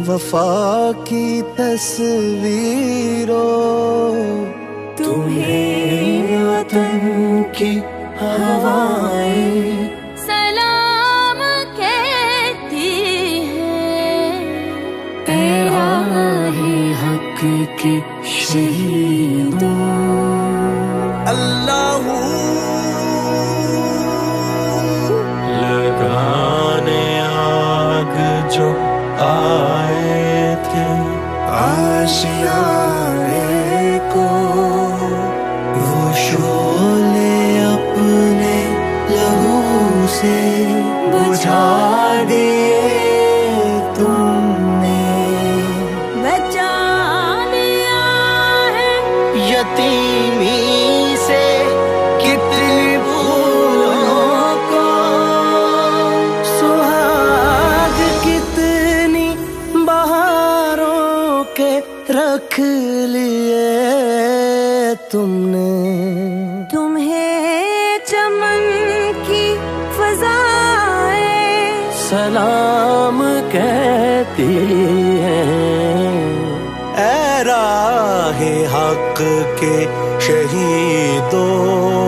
वफा की तस्वीरों, तुम्हें वतन की हवाएं सलाम कहती हैं। ऐ राहे हक के शहीदों, अल्लाह लगाने आग जो आए थे आशियाने को, वो शोले अपने लहू से बुझा दिए तुमने। बचा लिया है यतीमी से कितनी भूलों को, सुहाग कितनी बहारों के रख लिए तुमने। तुम्हें चमन की फज़ाएं सलाम कहती हैं। ऐ राहे हक के शहीदों,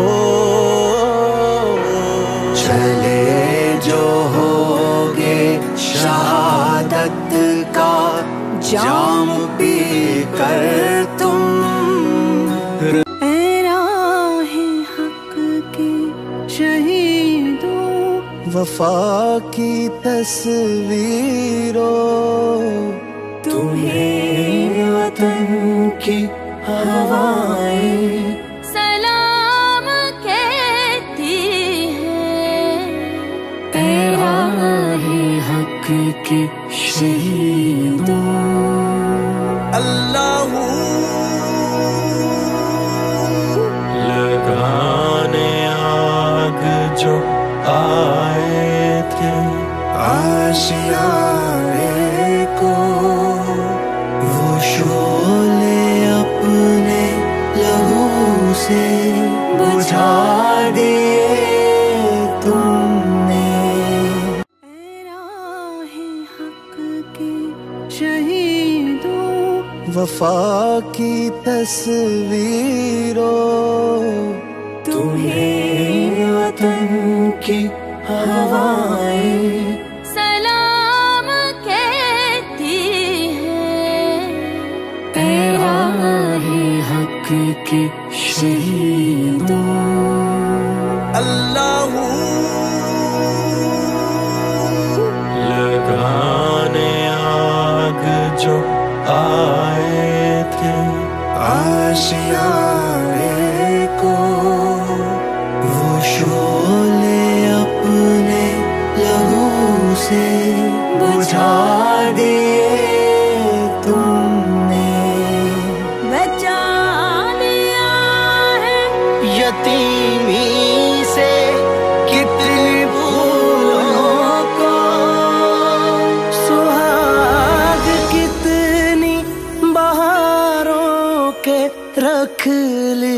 चले जो होगे शहादत का जाम पी कर तुम। ऐ राहे हक के शहीदों, वफा की तस्वीरों, तुम्हें वतन की हवाएं सलाम कहती हैं। ऐ राहे हक के शहीदों, अल्लाह लगाने आग जो आए थे आशियाने को, वो शोले अपने लहू से बुझा दिए तुमने। ऐ राहे हक के शहीदों, वफा की तस्वीरों, तुम्हें वतन की हवाएं सलाम कहती हैं। ऐ राहे हक के शहीदों, अल्लाह लगाने आग जो आए थे आशियाने को, वो शोले अपने लहू से बुझा दिए तुमने। बचा लिया है यतीमी से कितनी भूलों को, सुहाग कितनी बहारों के रख लिए